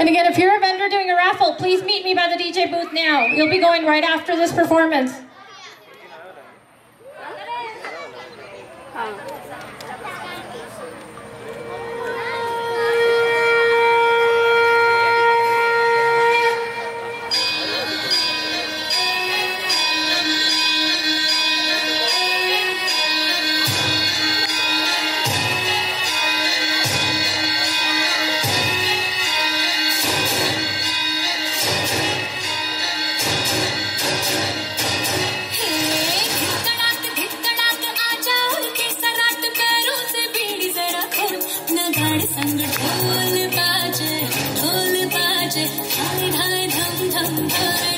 And again, if you're a vendor doing a raffle, please meet me by the DJ booth now. You'll be going right after this performance. संग ढोल बाजे हाय हाय धम धम धम